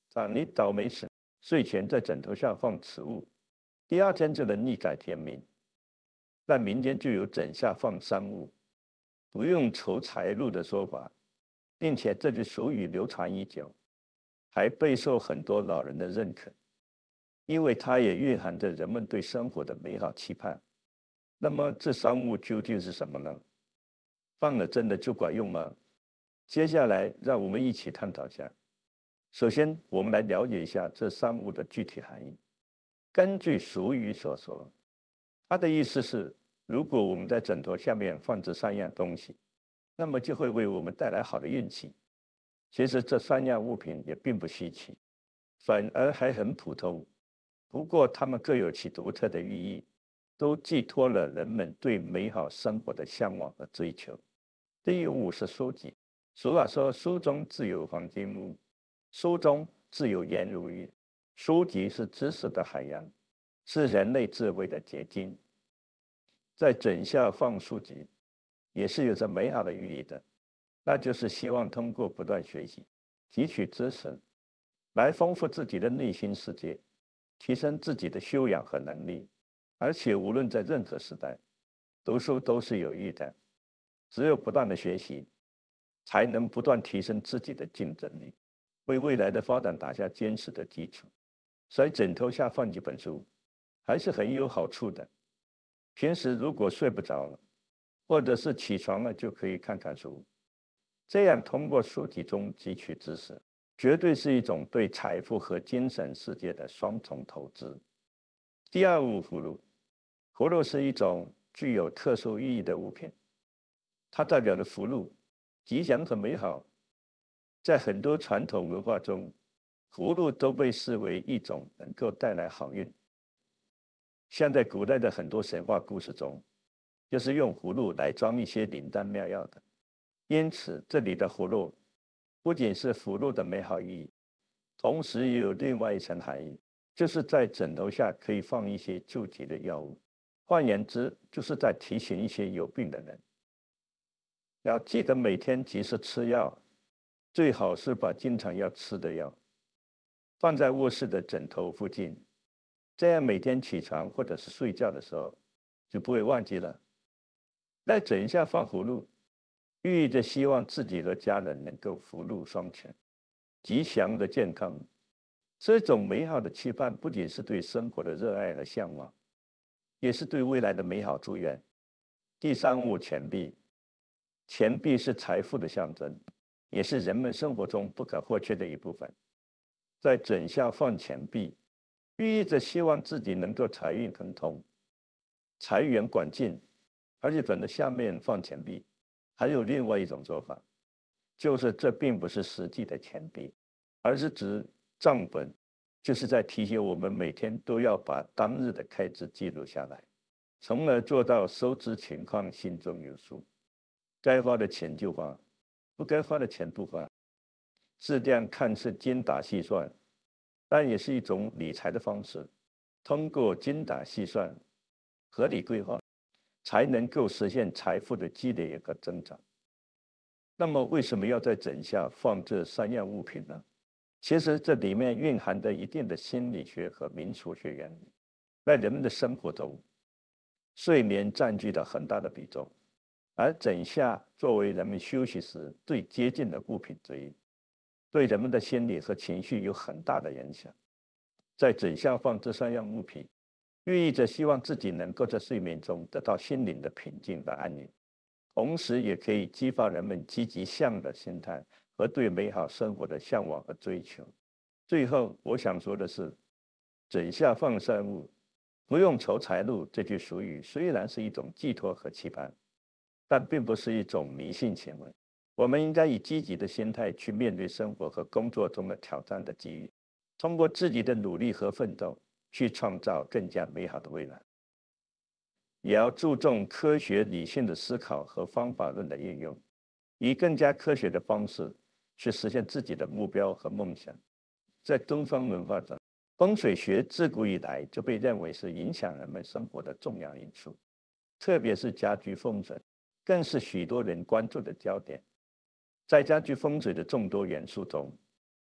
你倒霉时，睡前在枕头下放此物，第二天就能逆改天命。但民间就有枕下放三物，不用愁财路的说法，并且这句俗语流传已久，还备受很多老人的认可，因为它也蕴含着人们对生活的美好期盼。那么这三物究竟是什么呢？放了真的就管用吗？接下来让我们一起探讨一下。首先，我们来了解一下这三物的具体含义。根据俗语所说，它的意思是，如果我们在枕头下面放这三样东西，那么就会为我们带来好的运气。其实这三样物品也并不稀奇，反而还很普通。不过它们各有其独特的寓意，都寄托了人们对美好生活的向往和追求。第一物是书籍。俗话说：“书中自有黄金屋，书中自有颜如玉。”书籍是知识的海洋，是人类智慧的结晶。在枕下放书籍，也是有着美好的寓意的，那就是希望通过不断学习，汲取知识，来丰富自己的内心世界，提升自己的修养和能力。而且无论在任何时代，读书都是有益的。只有不断的学习，才能不断提升自己的竞争力，为未来的发展打下坚实的基础。所以枕头下放几本书，还是很有好处的。平时如果睡不着了，或者是起床了，就可以看看书，这样通过书籍中汲取知识，绝对是一种对财富和精神世界的双重投资。第二物，葫芦。葫芦是一种具有特殊意义的物品，它代表了福禄、吉祥和美好。在很多传统文化中，葫芦都被视为一种能够带来好运。像在古代的很多神话故事中，就是用葫芦来装一些灵丹妙药的。因此，这里的葫芦不仅是福禄的美好意义，同时也有另外一层含义，就是在枕头下可以放一些救急的药物。换言之，就是在提醒一些有病的人，要记得每天及时吃药，最好是把经常要吃的药放在卧室的枕头附近，这样每天起床或者是睡觉的时候就不会忘记了。在枕下放葫芦，寓意着希望自己和家人能够福禄双全、吉祥的健康。这种美好的期盼不仅是对生活的热爱和向往，也是对未来的美好祝愿。第三物，钱币。钱币是财富的象征，也是人们生活中不可或缺的一部分。在枕下放钱币，寓意着希望自己能够财运亨通、财源广进。而日本的下面放钱币，还有另外一种做法，就是这并不是实际的钱币，而是指账本，就是在提醒我们每天都要把当日的开支记录下来，从而做到收支情况心中有数。该花的钱就花，不该花的钱不花。这样看似精打细算，但也是一种理财的方式。通过精打细算、合理规划，才能够实现财富的积累和增长。那么，为什么要在枕下放这三样物品呢？其实这里面蕴含着一定的心理学和民俗学原理。在人们的生活中，睡眠占据了很大的比重，而枕下作为人们休息时最接近的物品之一，对人们的心理和情绪有很大的影响。在枕下放这三样物品，寓意着希望自己能够在睡眠中得到心灵的平静和安宁，同时也可以激发人们积极向的心态和对美好生活的向往和追求。最后，我想说的是，枕下放三物，不用愁财路这句俗语虽然是一种寄托和期盼，但并不是一种迷信行为。我们应该以积极的心态去面对生活和工作中的挑战的机遇，通过自己的努力和奋斗，去创造更加美好的未来。也要注重科学理性的思考和方法论的应用，以更加科学的方式去实现自己的目标和梦想。在东方文化中，风水学自古以来就被认为是影响人们生活的重要因素，特别是家居风水，更是许多人关注的焦点。在家居风水的众多元素中，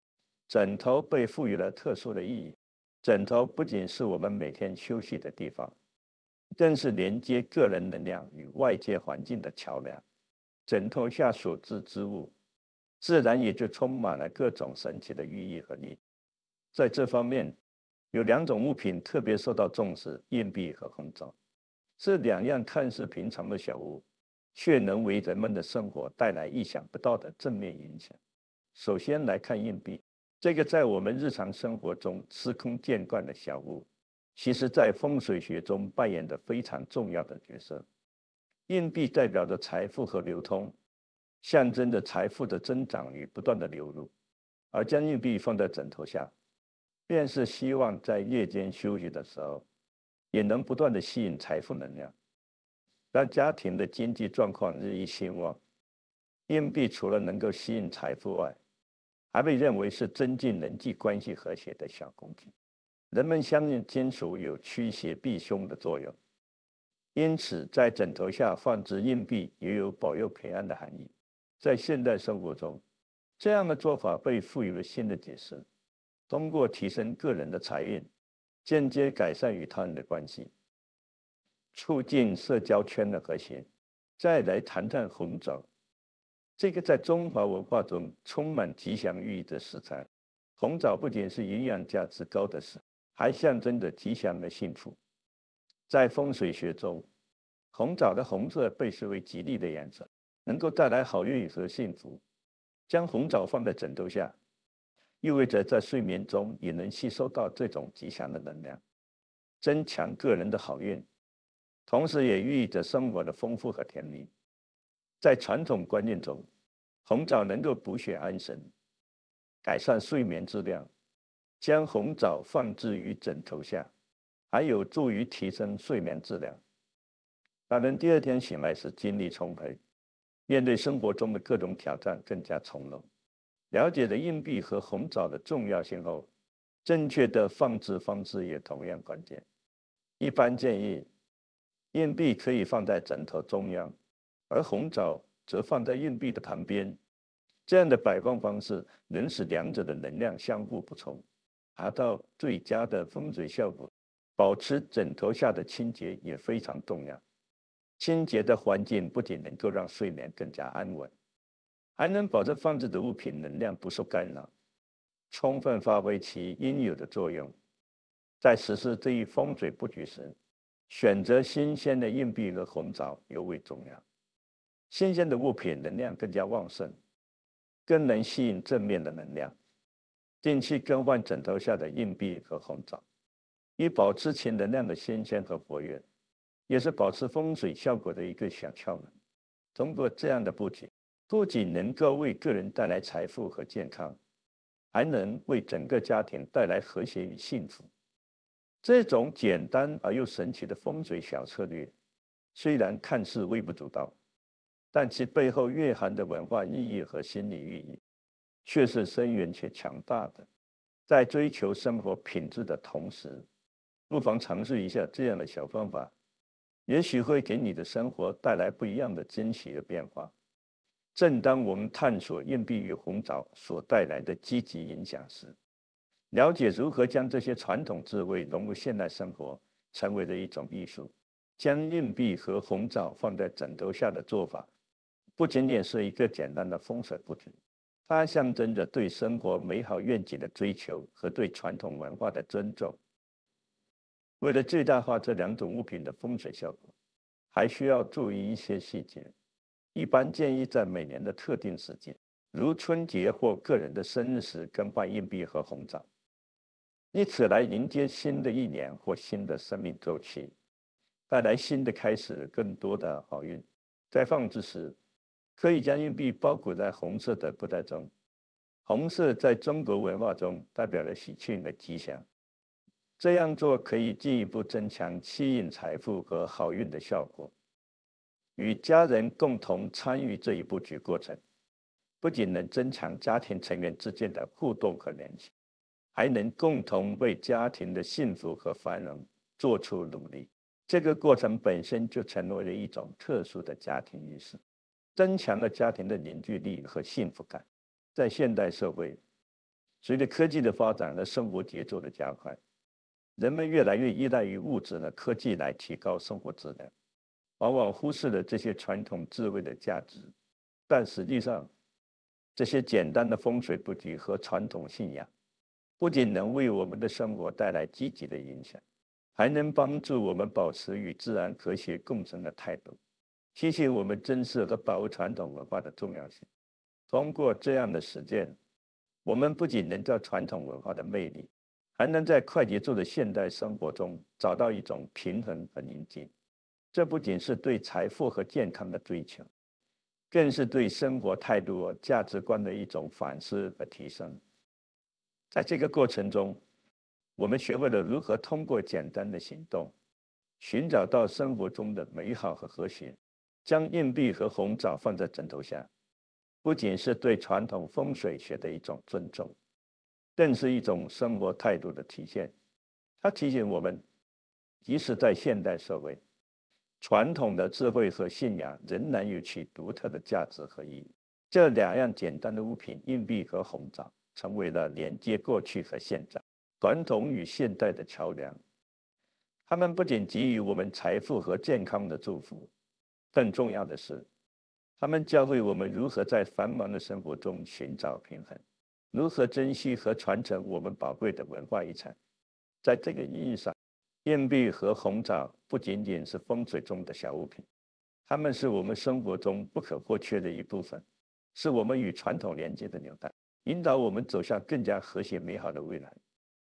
枕头被赋予了特殊的意义。枕头不仅是我们每天休息的地方，更是连接个人能量与外界环境的桥梁。枕头下所置之物，自然也就充满了各种神奇的寓意和力。在这方面，有2种物品特别受到重视：硬币和红枣。这2样看似平常的小物，却能为人们的生活带来意想不到的正面影响。首先来看硬币，这个在我们日常生活中司空见惯的小物，其实在风水学中扮演着非常重要的角色。硬币代表着财富和流通，象征着财富的增长与不断的流入。而将硬币放在枕头下，便是希望在夜间休息的时候，也能不断的吸引财富能量，让家庭的经济状况日益兴旺。硬币除了能够吸引财富外，还被认为是增进人际关系和谐的小工具。人们相信金属有驱邪避凶的作用，因此在枕头下放置硬币也有保佑平安的含义。在现代生活中，这样的做法被赋予了新的解释，通过提升个人的财运，间接改善与他人的关系，促进社交圈的和谐。再来谈谈红枣，这个在中华文化中充满吉祥寓意的食材。红枣不仅是营养价值高的食，还象征着吉祥的幸福。在风水学中，红枣的红色被视为吉利的颜色，能够带来好运和幸福。将红枣放在枕头下，意味着在睡眠中也能吸收到这种吉祥的能量，增强个人的好运，同时也寓意着生活的丰富和甜蜜。在传统观念中，红枣能够补血安神，改善睡眠质量。将红枣放置于枕头下，还有助于提升睡眠质量，让人第2天醒来时精力充沛，面对生活中的各种挑战更加从容。了解了硬币和红枣的重要性后，正确的放置方式也同样关键。一般建议，硬币可以放在枕头中央，而红枣则放在硬币的旁边。这样的摆放方式能使2者的能量相互补充，达到最佳的风水效果。保持枕头下的清洁也非常重要。清洁的环境不仅能够让睡眠更加安稳，还能保证放置的物品能量不受干扰，充分发挥其应有的作用。在实施这一风水布局时，选择新鲜的硬币和红枣尤为重要。新鲜的物品能量更加旺盛，更能吸引正面的能量。定期更换枕头下的硬币和红枣，以保持其能量的新鲜和活跃，也是保持风水效果的一个小窍门。通过这样的布局，不仅能够为个人带来财富和健康，还能为整个家庭带来和谐与幸福。这种简单而又神奇的风水小策略，虽然看似微不足道，但其背后蕴含的文化意义和心理寓意，却是深远且强大的。在追求生活品质的同时，不妨尝试一下这样的小方法，也许会给你的生活带来不一样的惊喜和变化。正当我们探索硬币与红枣所带来的积极影响时，了解如何将这些传统智慧融入现代生活，成为了一种艺术。将硬币和红枣放在枕头下的做法，不仅仅是一个简单的风水布局，它象征着对生活美好愿景的追求和对传统文化的尊重。为了最大化这2种物品的风水效果，还需要注意一些细节。一般建议在每年的特定时间，如春节或个人的生日时更换硬币和红枣，以此来迎接新的一年或新的生命周期，带来新的开始，更多的好运。在放置时，可以将硬币包裹在红色的布袋中。红色在中国文化中代表了喜庆的吉祥，这样做可以进一步增强吸引财富和好运的效果。与家人共同参与这一布局过程，不仅能增强家庭成员之间的互动和联系，还能共同为家庭的幸福和繁荣做出努力。这个过程本身就成为了一种特殊的家庭仪式，增强了家庭的凝聚力和幸福感。在现代社会， 随着科技的发展和生活节奏的加快，人们越来越依赖于物质的科技来提高生活质量，往往忽视了这些传统智慧的价值。但实际上，这些简单的风水布局和传统信仰，不仅能为我们的生活带来积极的影响，还能帮助我们保持与自然和谐共生的态度，提醒我们珍视和保护传统文化的重要性。通过这样的实践，我们不仅能在传统文化的魅力，还能在快节奏的现代生活中找到一种平衡和宁静。这不仅是对财富和健康的追求，更是对生活态度和价值观的一种反思和提升。在这个过程中，我们学会了如何通过简单的行动，寻找到生活中的美好和和谐。将硬币和红枣放在枕头下，不仅是对传统风水学的一种尊重，更是一种生活态度的体现。它提醒我们，即使在现代社会，传统的智慧和信仰仍然有其独特的价值和意义。这两样简单的物品，硬币和红枣，成为了连接过去和现在、传统与现代的桥梁。它们不仅给予我们财富和健康的祝福，更重要的是，他们教会我们如何在繁忙的生活中寻找平衡，如何珍惜和传承我们宝贵的文化遗产。在这个意义上，硬币和红枣不仅仅是风水中的小物品，它们是我们生活中不可或缺的一部分，是我们与传统连接的纽带，引导我们走向更加和谐美好的未来。